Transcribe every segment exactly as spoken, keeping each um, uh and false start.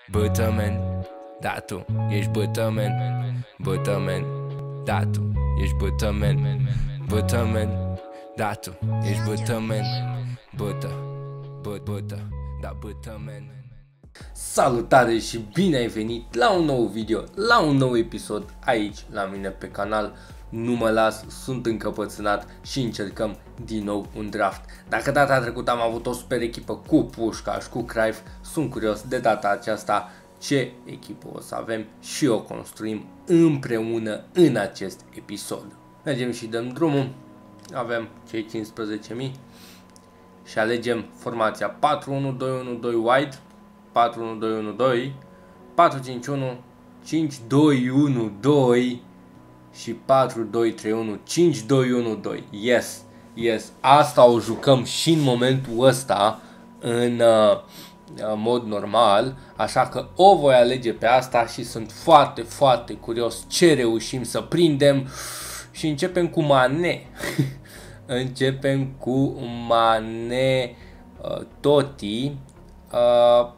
Bătămen, da tu ești bătămen. Bătămen, da tu ești bătămen. Bătămen, da tu ești bătămen. Bătă, bă, bătă, da bătămen. Salutare și bine ai venit la un nou video, la un nou episod aici la mine pe canal. Nu mă las, sunt încăpățânat și încercăm din nou un draft. Dacă data trecută am avut o super echipă cu Pușcaș, cu Cruyff, sunt curios de data aceasta ce echipă o să avem și o construim împreună în acest episod. Mergem și dăm drumul, avem cei cincisprezece mii și alegem formația patru unu doi unu doi wide, patru unu doi unu doi, patru cinci unu, cinci doi unu doi și patru doi trei unu, cinci doi unu doi. Yes, yes, asta o jucăm și în momentul ăsta în uh, mod normal, așa că o voi alege pe asta și sunt foarte, foarte curios ce reușim să prindem. Și începem cu Mane. Începem cu Mane uh, Totti. Uh,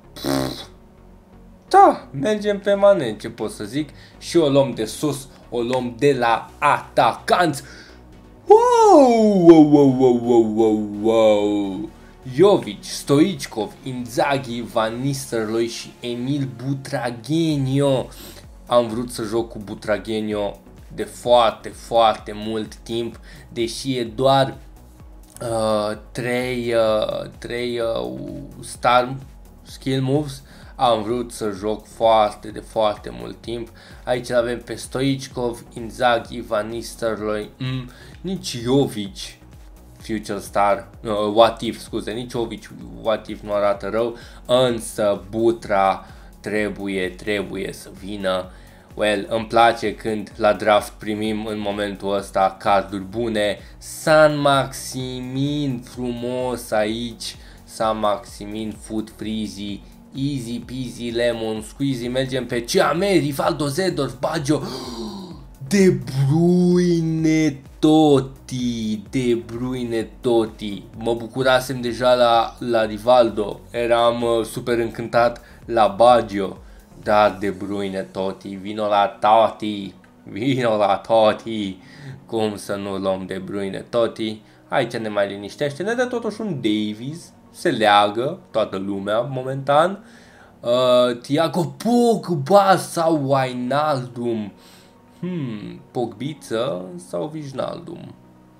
da, mergem pe Mane, ce pot să zic. Și o luăm de sus, o luăm de la atacanți. Wow, wow, wow, wow, wow, wow, wow. Jovic, Stoichkov, Inzaghi, Van Nistelrooy și Emil Butragueño. Am vrut să joc cu Butragueño de foarte, foarte mult timp, deși e doar uh, trei uh, star skill moves. Am vrut să joc foarte de foarte mult timp. Aici avem pe Stoichkov, Inzaghi, Van Nistelrooy, mm, nici Jovic, Future Star, uh, What If, scuze, nici Jovic, What If nu arată rău, însă Butra trebuie, trebuie să vină. Well, îmi place când la draft primim în momentul ăsta carduri bune. San Maximin frumos aici, San Maximin Foot Freezy, easy peasy lemon squeezy. Mergem pe Ciame, Rivaldo, Zedorf, Baggio, De Bruyne Totti, De Bruyne Totti. Mă bucurasem deja la, la Rivaldo, eram uh, super încântat la Baggio. Dar De Bruyne Totti, vino la Totti, vino la Totti. Cum să nu luăm De Bruyne Totti? Aici ne mai liniștește, ne dă totuși un Davies, se leagă toată lumea momentan. uh, Thiago Pogba sau Wijnaldum? Hmm, Pogbiță sau Wijnaldum?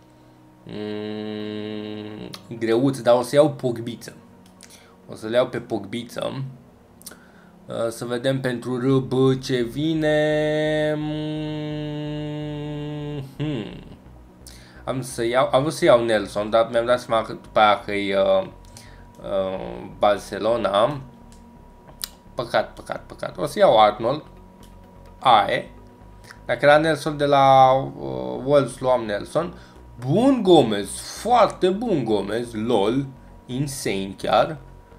Hmm, greuț, dar o să iau Pogbiță. O să le iau pe Pogbiță. Să vedem pentru R B ce vine. Hmm. Am să iau, am vrut să iau Nelson, dar mi-am dat seama că după aia că e uh, uh, Barcelona. Păcat, păcat, păcat. O să iau Arnold. Ae. Dacă era Nelson de la uh, Wolves, luam Nelson. Bun Gomez, foarte bun Gomez, lol, insane chiar.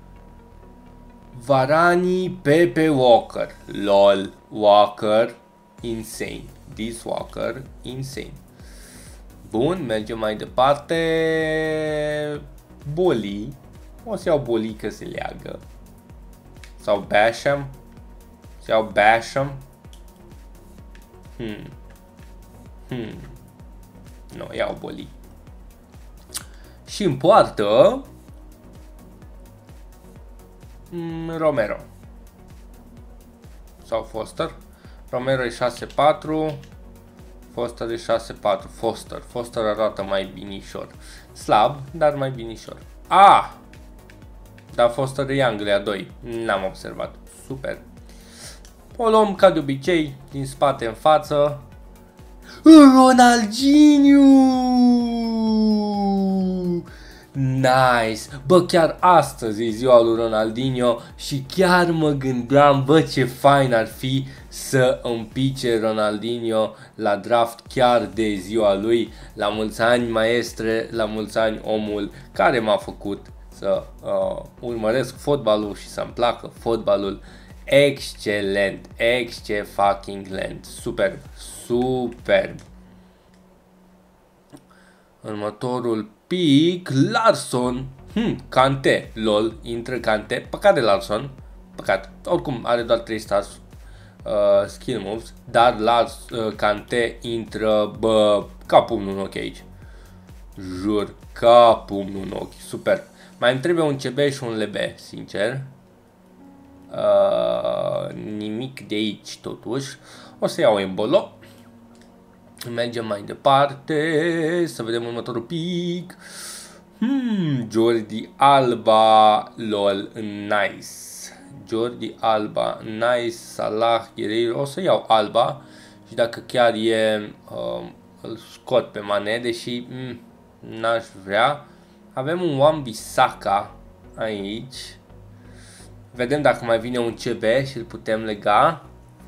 Varane, Pepe, Walker, lol, Walker, insane, this Walker, insane. Bun, mergem mai departe. Boli, o să iau Boli că se leagă. Sau Basham, să iau Basham. Hmm, hmm, nu, no, iau Boli. Și în poartă Romero sau Foster. Romero e șase patru, Foster e șase patru. Foster, Foster arată mai binișor. Slab, dar mai binișor. Ah! Dar Foster e Anglia doi. N-am observat. Super. O luăm ca de obicei, din spate în față. Ronaldinho! Nice! Bă, chiar astăzi e ziua lui Ronaldinho și chiar mă gândeam, bă, ce fain ar fi să împice Ronaldinho la draft chiar de ziua lui. La mulți ani, maestre, la mulți ani, omul care m-a făcut să uh, urmăresc fotbalul și să-mi placă fotbalul. Excelent, exce fucking land, superb, superb. Următorul pick, Larsson, hmm, Kante, lol, intră Kante, păcat de Larsson, Păcat. Oricum are doar trei stars uh, skill moves, dar la uh, Kante intră, bă, ca pumnul în ochi aici. Jur, ca pumnul în ochi. Super. Mai îmi trebuie un C B și un L B, sincer. Uh, nimic de aici totuși. O să iau Embolo. Mergem mai departe. Să vedem următorul pic. Hmm, Jordi Alba. Lol, nice. Jordi Alba, nice. Salah, Guerreiro. O să iau Alba. Și dacă chiar e, uh, îl scot pe Mane, deși mm, n-aș vrea. Avem un Wan-Bissaka aici. Vedem dacă mai vine un C B și îl putem lega.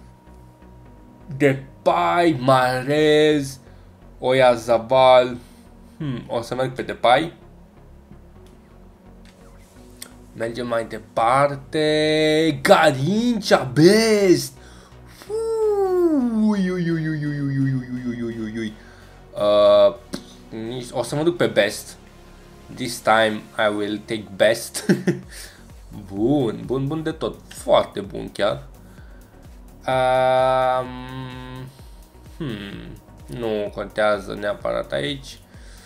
Depay, Mahrez, Oyarzabal. Hmm, o să merg pe Depay. Mergem mai departe. Garrincha, best. Ui, ui, ui, ui, ui, ui, ui, ui, ui, ui, ui. Uh, o să mă duc pe best. This time I will take best. Bun, bun, bun de tot. Foarte bun chiar. Um, hmm, nu contează neapărat aici.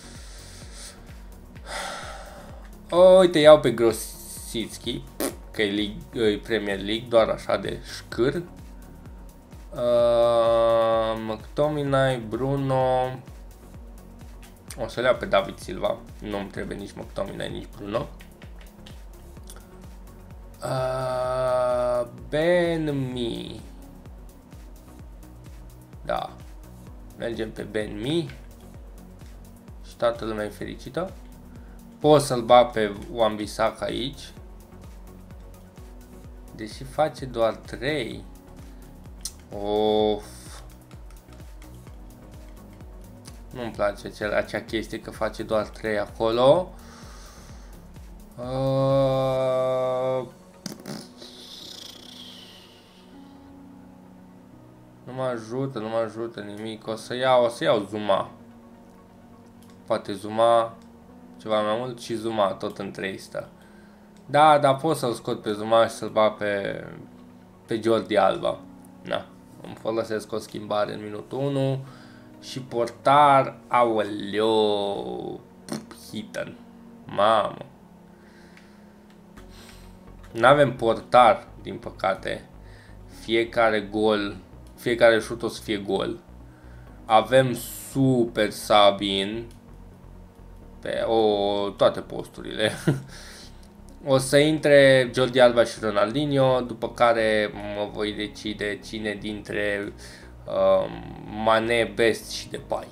Oh, uite, iau pe Grosicki, că e, League, e Premier League, doar așa de șcâr. Uh, McTominay, Bruno. O să le iau pe David Silva. Nu-mi trebuie nici McTominay, nici Bruno. Uh, Ben Mi. Da. Mergem pe Ben Mi. Și toată lumea e fericită. Pot să-l bag pe Wan-Bissaka aici. Deși face doar trei. Of. Nu-mi place acea, acea chestie că face doar trei acolo. Uh... Nu mă ajută, nu mă ajută nimic. O să iau, o să iau Zuma. Poate Zuma ceva mai mult și Zuma tot în trei stă. Da, dar pot să-l scot pe Zuma și să-l bag pe, pe Jordi Alba. Na, îmi folosesc o schimbare în minutul unu. Și portar, aoleo, Heaton. Mamă. N-avem portar, din păcate. Fiecare gol, fiecare șut o să fie gol. Avem super Sabin pe o, toate posturile. O să intre Jordi Alba și Ronaldinho, după care mă voi decide cine dintre uh, Mane, Best și Depay.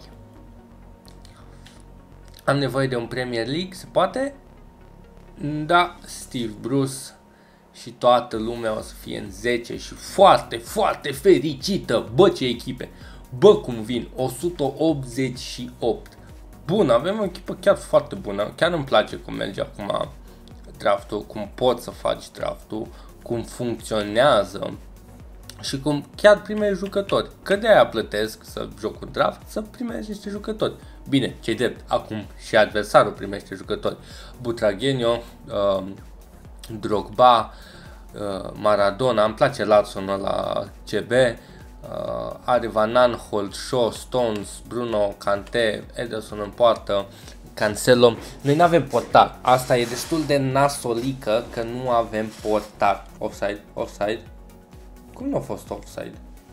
Am nevoie de un Premier League, se poate? Da, Steve Bruce și toată lumea o să fie în zece și foarte, foarte fericită. Bă, ce echipe! Bă, cum vin! o sută optzeci și opt. Bun, avem o echipă chiar foarte bună. Chiar îmi place cum merge acum draftul, cum poți să faci draftul, cum funcționează și cum chiar primești jucători. Că de aia plătesc să joc un draft, să primești niște jucători. Bine, ce drept, acum și adversarul primește jucători. Butragueño, uh, Drogba, uh, Maradona, îmi place Larson la C B, uh, are Van Aanholt, Shaw, Stones, Bruno, Kanté, Ederson în poartă, Cancelo. Noi nu avem portar. Asta e destul de nasolică că nu avem portar. Offside, offside. Cum nu a fost offside?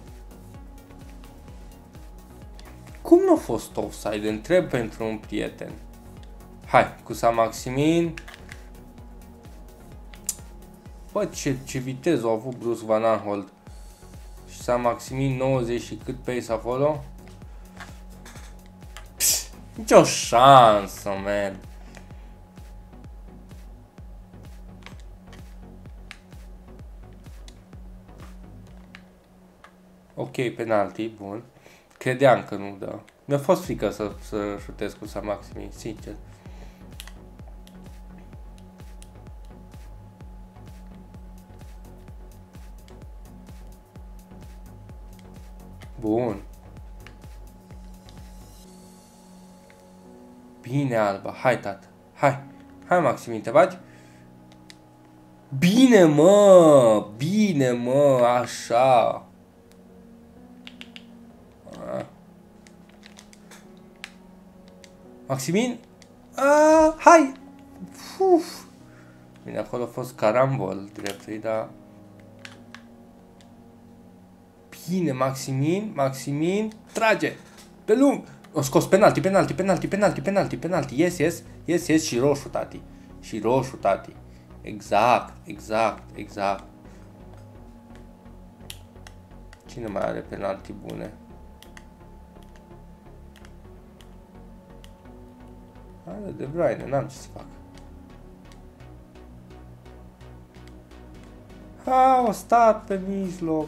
Cum nu a fost offside? Întreb pentru un prieten. Hai, cu Saint-Maximin. Bă, ce, ce viteză a avut Bruce Van Aanholt. Și Saint-Maximin nouăzeci și cât pace acolo? Pss, nicio șansă, man. Ok, penalty, bun. Credeam că nu dă. Mi-a fost frică să, să șutez cu Saint-Maximin, sincer. Bun. Bine, Alba. Hai, tată. Hai. Hai, Maximin, te bagi? Bine, mă! Bine, mă! Așa! A. Maximin? A, hai! Uf. Bine, acolo a fost carambol dreptui, dar... Bine, Maximin, Maximin, trage! Pe lung! O scos penalti, penalti, penalti, penalti, penalti, penalti. Yes, yes, yes, yes, și roșu, tati. Și roșu, tati. Exact, exact, exact. Cine mai are penalti bune? Are De Bruyne, n-am ce să fac. Ha, o stat pe mijloc.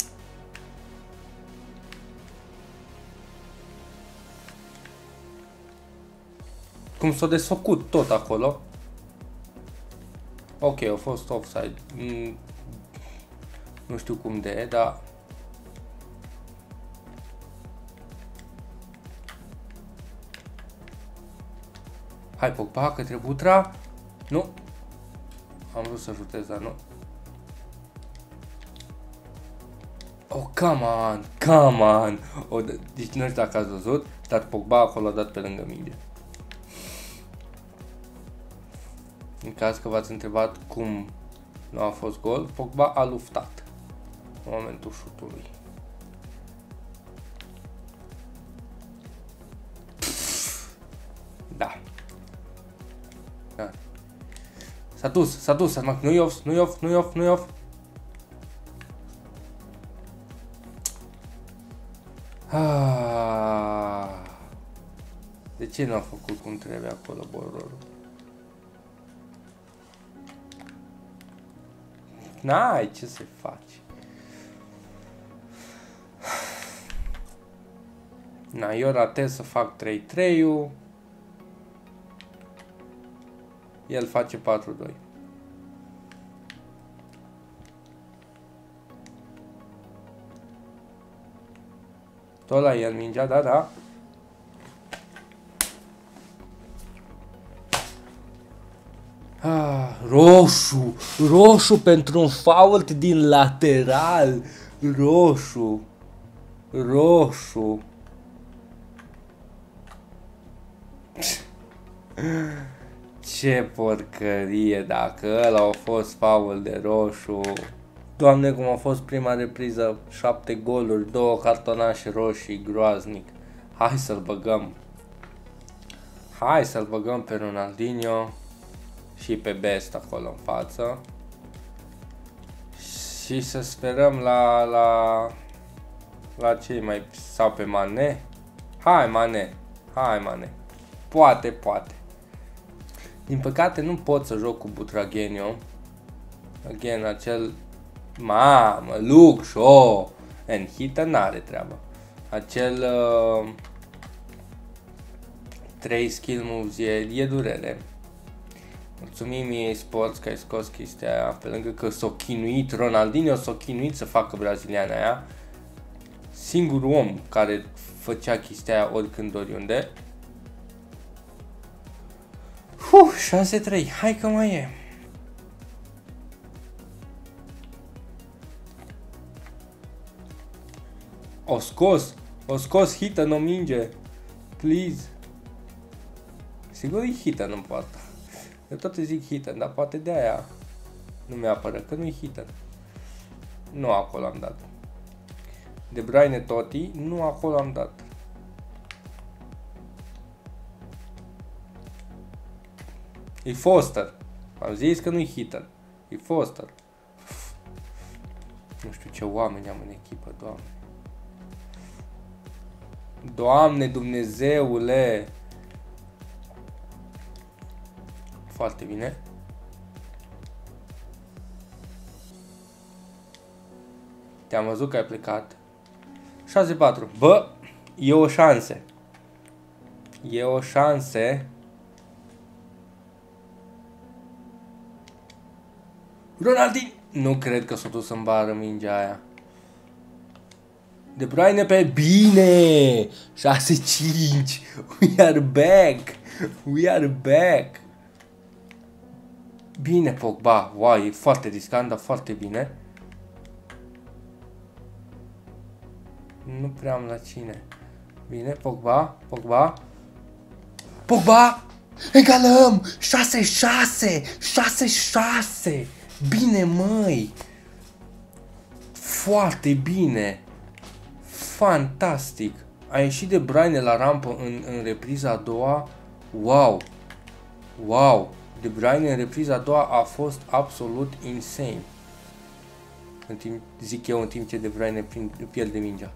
Cum s-a desfăcut tot acolo. Ok, a fost offside. Mm, nu știu cum de e, dar... Hai, Pogba, către Butra. Nu. Am vrut să ajutez, dar nu. Oh, come on, come on. O, deci nu știu dacă ați văzut, dar Pogba acolo a dat pe lângă minge. În caz că v-ați întrebat cum nu a fost gol, Pogba a luptat în momentul șutului. Da. Da. S-a dus, s-a dus, nu-i off, nu-i off, nu-i off, nu-i off. Ah. De ce nu a făcut cum trebuie acolo bororul? N-ai ce să faci. Na, eu ratez să fac trei trei-ul. El face patru doi. Tot la el mingea, da, da. Ah, roșu, roșu pentru un fault din lateral, roșu, roșu. Ce porcărie, dacă ăla a fost fault de roșu. Doamne, cum a fost prima repriză, șapte goluri, două cartonașe roșii, groaznic. Hai să-l băgăm. Hai să-l băgăm pe Ronaldinho. Și pe Best acolo în față. Și să sperăm la la la cei mai sau pe Mane. Hai Mane, hai Mane. Poate, poate. Din păcate nu pot să joc cu Butragueño. Again, acel mamă, Luke Shaw. And Hita n-are treabă. Acel uh, trei skill moves e, e durere. Mulțumim E A Sports că ai scos chestia aia, pe lângă că s-a chinuit, Ronaldinho s-a chinuit să facă braziliana aia. Singurul om care făcea chestia aia oricând, oriunde. Uf, șase trei, hai că mai e. O scos, o scos Hita, nu minge. Please. Sigur e Hita, nu poate. Eu tot îi zic Hitten, dar poate de aia nu mi-apără, că nu-i Hitten. Nu acolo am dat. De Bruyne Totti, nu acolo am dat. E Foster. Am zis că nu-i Hitten. E Foster. Nu știu ce oameni am în echipă, Doamne. Doamne Dumnezeule! Foarte bine. Te-am văzut că ai plecat. șase patru. Bă, e o șansă. E o șansă. Ronaldinho! Nu cred că s-a dus în bară mingea aia. De Bruyne pe bine! șase cinci. We are back. We are back. Bine, Pogba. Wow, e foarte riscant, dar foarte bine. Nu prea am la cine. Bine, Pogba, Pogba. Pogba! Egalăm! șase șase! șase șase! Bine, măi! Foarte bine! Fantastic! A ieșit De Bruyne la rampă în, în repriza a doua. Wow! Wow! De Bruyne în repriza a doua a fost absolut insane. În timp, zic eu, în timp ce De Bruyne pierde mingea.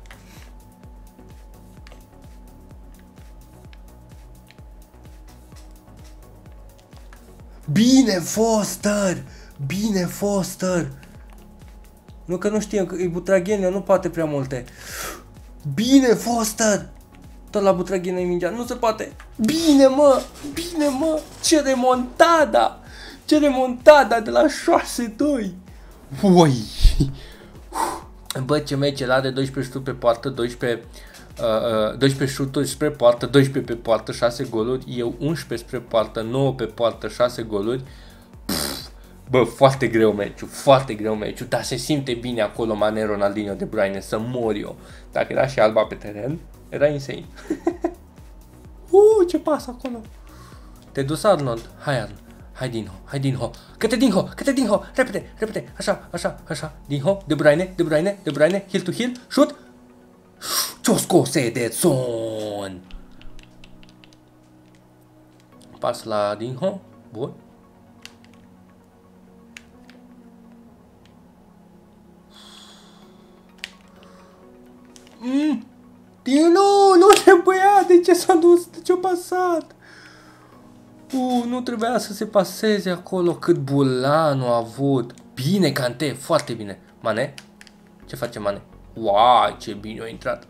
Bine, Foster! Bine, Foster! Nu că nu știm, că e Butraghenia, nu poate prea multe. Bine, Foster! Tot la Butraghenia e mingea, nu se poate. Bine, mă! Bine, mă! Ce remontada! Ce remontada de la șase doi! Ui! Bă, ce meci el are, doisprezece șuturi pe poartă, doisprezece, uh, doisprezece șuturi spre poartă, doisprezece pe poartă, șase goluri, eu unsprezece spre poartă, nouă pe poartă, șase goluri. Pff, bă, foarte greu meciul, foarte greu meciul, dar se simte bine acolo Mane, Ronaldinho, De Bruyne, să mor eu. Dacă era și Alba pe teren, era insane. uh, ce pas acolo. Te dus, Arnold? Hai, Arnold. Hai, Dinho, hai, Dinho. Către Dinho, către Dinho. Repede, repede. Așa, așa, așa. Dinho, De Bruyne, De Bruyne, De Bruyne. Heel to heel. Shoot. Ce-o scos Ederson. Pas la Dinho. Bun. Mm. Nu, nu trebuia. De ce s-a dus? De ce-a pasat? Uh, nu trebuia să se paseze acolo. Cât bulan a avut. Bine, Kanté, foarte bine. Mane? Ce face Mane? Wow, ce bine a intrat.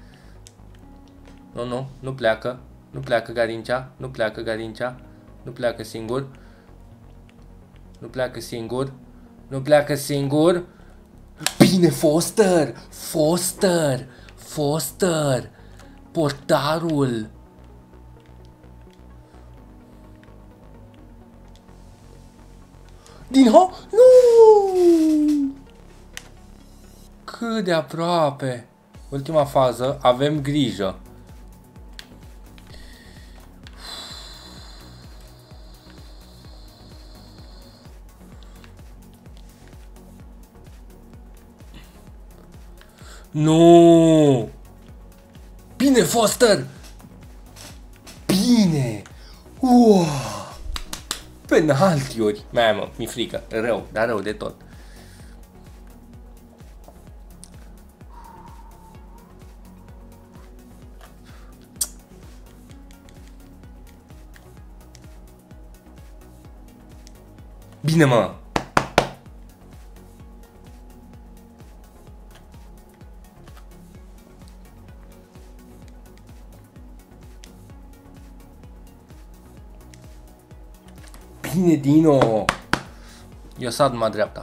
Nu, nu, nu pleacă. Nu pleacă Garincea. Nu pleacă Garincea. Nu pleacă singur. Nu pleacă singur. Nu pleacă singur. Bine, Foster! Foster! Foster! Portarul! Dinho? Nu! Cât de aproape! Ultima fază, avem grijă. Nu! Bine, Foster! Bine! Wow! Penaltiuri! Mai mă, mi frică. Rău, dar rău de tot. Bine, mă! Bine, Dino! Eu sar numai dreapta.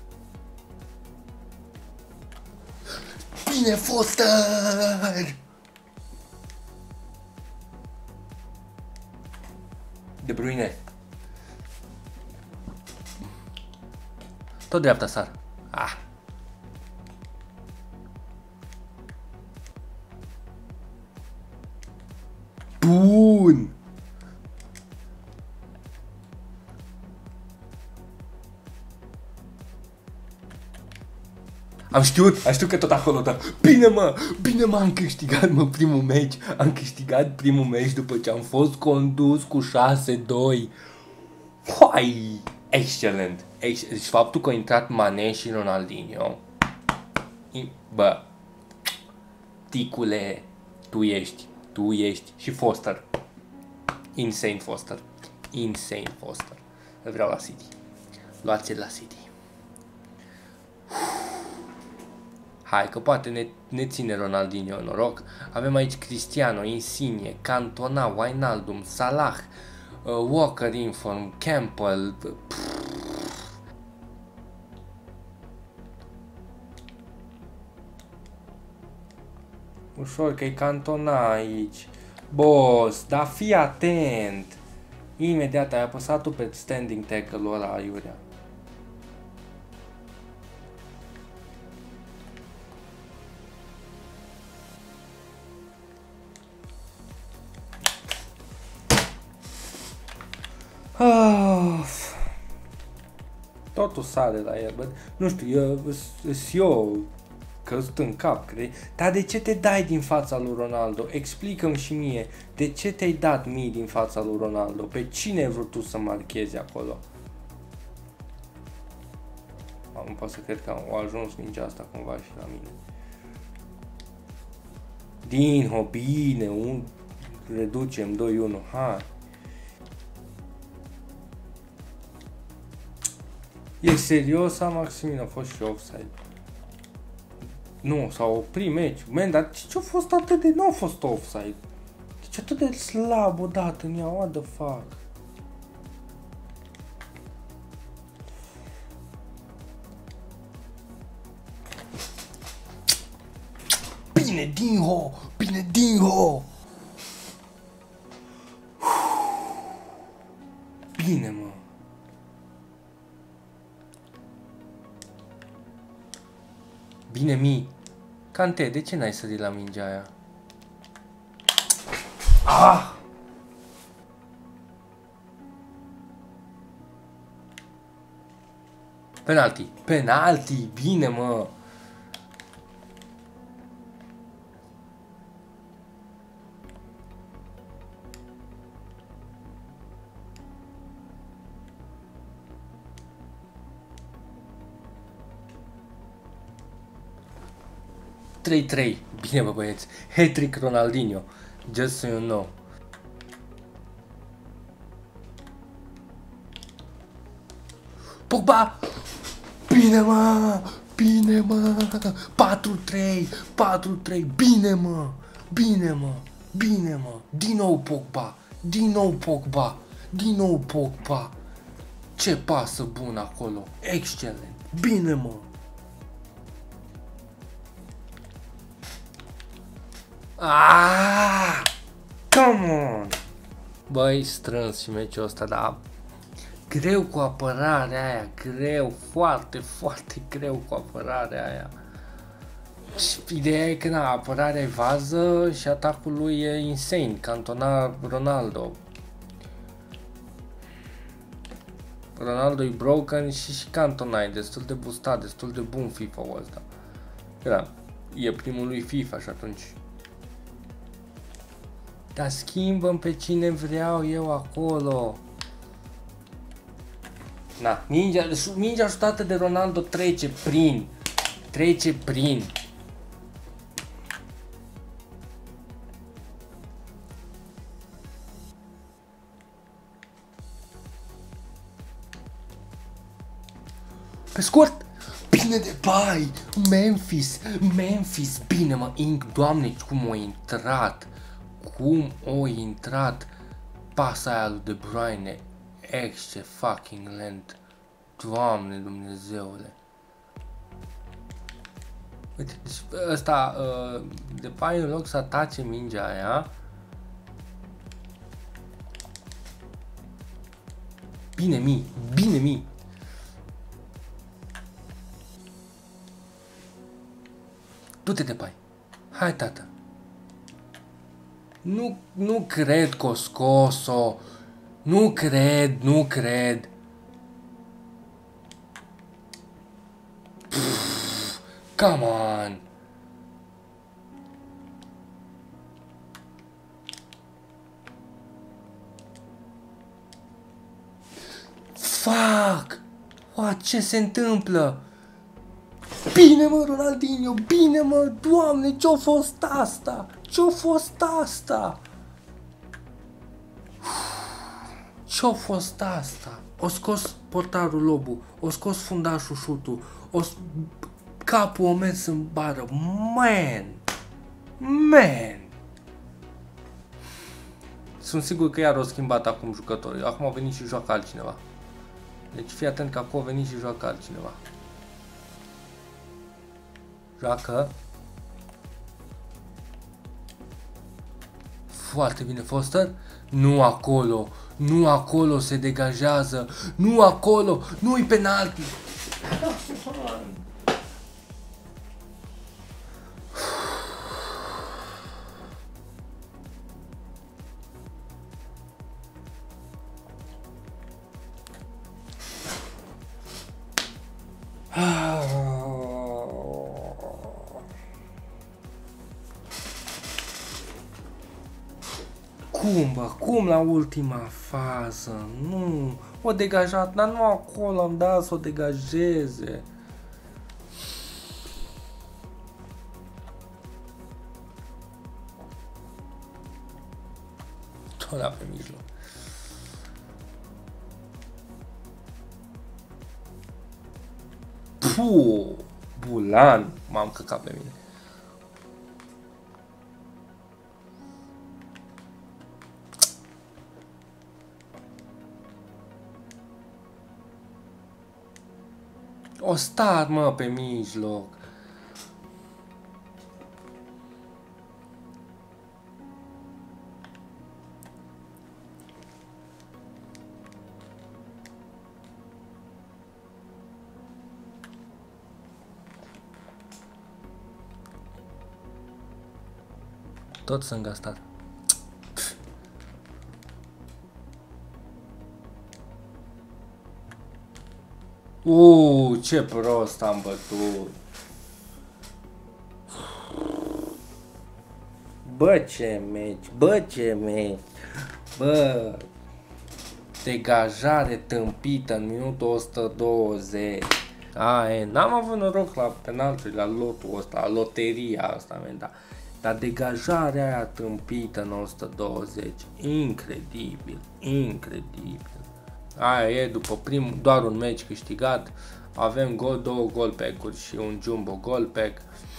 Bine, Foster! De Bruyne. Tot dreapta sar. Ah. Bun! Am știut, am știut că tot acolo, dar bine, mă, bine, mă, am câștigat, mă, primul meci, am câștigat primul meci după ce am fost condus cu șase doi. Hai, excelent, excelent. Deci faptul că a intrat Mane și Ronaldinho, bă, ticule, tu ești, tu ești și Foster, insane Foster, insane Foster, îl vreau la City, luați-l la City. Hai că poate ne, ne ține Ronaldinho în noroc. Avem aici Cristiano, Insigne, Cantona, Wijnaldum, Salah, uh, Walker Inform, Campbell. Pff. Ușor că e Cantona aici. Boss, dar fii atent. Imediat ai apăsat-o pe standing tackle-ul ăla aiurea. Totul sare la el, bă. Nu știu, eu, eu căzut în cap, crezi? Dar de ce te dai din fața lui Ronaldo? Explică-mi și mie, de ce te-ai dat mii din fața lui Ronaldo? Pe cine ai vrut tu să marchezi acolo? Am, nu pot să cred că a ajuns mingea asta cumva și la mine. Dinho, bine, un... reducem doi unu, hai. E serios, Maximin, a fost și offside. Nu, s-a oprit meciul. Man, dar ce-a fost atât de... Nu a fost offside. Deci atât de slab odată în ea, what the fuck. Bine, Dinho! Bine, Dinho! Bine, mă. Bine, Mi. Kante, de ce n-ai sărit la mingea aia? Ah! Penalty. Penalty. Bine, mă. trei trei. Bine, bă, băieți. Hat-trick Ronaldinho. Just so you know. Pogba! Bine, mă! Bine, mă! patru trei! patru trei! Bine, mă! Bine, mă! Bine, mă! Din nou Pogba! Din nou Pogba! Din nou Pogba! Ce pasă bună acolo! Excelent! Bine, mă! Ah! Come on! Băi, strâns și meciul ăsta, dar greu cu apărarea aia, greu, foarte, foarte greu cu apărarea aia. Și ideea e că, na, apărarea e vază și atacul lui e insane, Cantona Ronaldo. Ronaldo e broken și și Cantona e destul de boostat, destul de bun FIFA-ul ăsta. Da, e primul lui FIFA și atunci... Dar schimbă-mi pe cine vreau eu acolo. Na, mingea, mingea șutată de Ronaldo trece prin. Trece prin. Pe scurt. Bine de bai. Memphis. Memphis. Bine, mă, Inc. Doamne, cum a intrat. Cum o intrat pasa aia lui De Bruyne, exce fucking lent, Doamne Dumnezeule. Uite, deci ăsta, uh, de fapt, în loc să atace mingea aia, bine, Mi, bine, Mi. Du-te de pai, hai, tată. Nu, nu cred că o scos-o. Nu cred, nu cred. Pff, come on. Fuck! What, ce se întâmplă? Bine, mă, Ronaldinho, bine, mă, Doamne, ce-a fost asta? Ce-a fost asta? Ce-a fost asta? O scos portarul Lobu, o scos fundașul șutul, o capul o mers în bară. Man! Man! Sunt sigur că iar o schimbat acum jucătorii. Acum a venit și joacă altcineva. Deci fii atent că acum a venit și joacă altcineva. Joacă. Foarte bine, Foster. Nu acolo. Nu acolo se degajează. Nu acolo. Nu-i penalti. Cum, bă? Cum la ultima fază? Nu, o degajat, dar nu acolo am dat să o degajeze. Tot la pe mijloc. Puh, Bulan, m-am căcat pe mine. O stat, mă, pe mijloc. Tot sunt gastat. Uuu, ce prost am bătut. Bă, ce meci, bă, ce meci. Bă, degajare tâmpită în minutul o sută douăzeci. Aia, n-am avut noroc la penalturi, la lotul ăsta, la loteria asta, da. Dar degajarea aia tâmpită în o sută douăzeci, incredibil, incredibil. Aia e, după prim, doar un meci câștigat, avem gol, două golpack-uri și un jumbo golpack.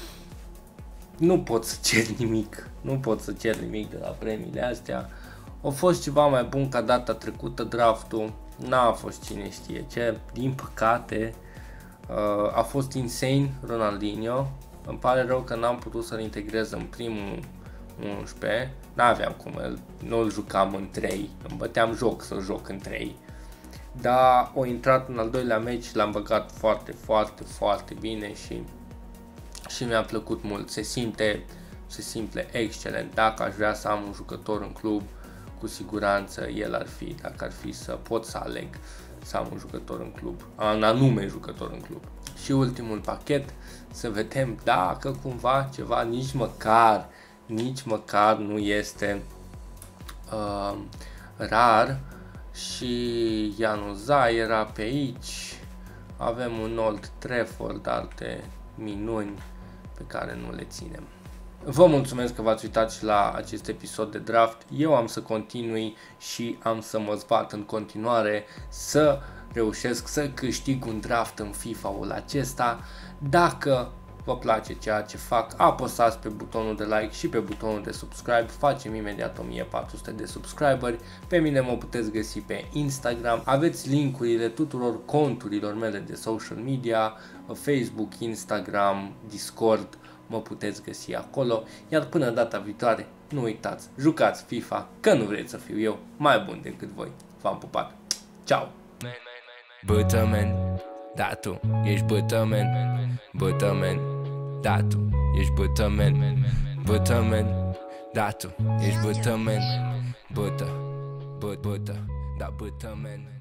Nu pot să cer nimic, nu pot să cer nimic de la premiile astea. A fost ceva mai bun ca data trecută draftul, n-a fost cine știe ce, din păcate. A fost insane Ronaldinho, îmi pare rău că n-am putut să-l integrez în primul unsprezece, n-aveam cum, nu-l jucam în trei, îmi băteam joc să joc în trei. Dar a intrat în al doilea meci, l-am băgat foarte, foarte, foarte bine și, și mi-a plăcut mult. Se simte, se simte excelent. Dacă aș vrea să am un jucător în club, cu siguranță el ar fi, dacă ar fi să pot să aleg să am un jucător în club, un anume jucător în club. Și ultimul pachet, să vedem dacă cumva ceva nici măcar, nici măcar nu este uh, rar. Și Januzaj era pe aici, avem un Old Trafford, alte minuni pe care nu le ținem. Vă mulțumesc că v-ați uitat și la acest episod de draft. Eu am să continui și am să mă zbat în continuare să reușesc să câștig un draft în FIFA-ul acesta. Dacă vă place ceea ce fac, apăsați pe butonul de like și pe butonul de subscribe, facem imediat o mie patru sute de subscriberi. Pe mine mă puteți găsi pe Instagram, aveți linkurile tuturor conturilor mele de social media, Facebook, Instagram, Discord, mă puteți găsi acolo. Iar până data viitoare, nu uitați, jucați FIFA, că nu vreți să fiu eu mai bun decât voi. V-am pupat, ciao! Bătămen, da tu ești bătămen, bătămen, da tu ești bătămen, bătămen, da tu ești bătămen, bătă, bă, bătă, da bătămen.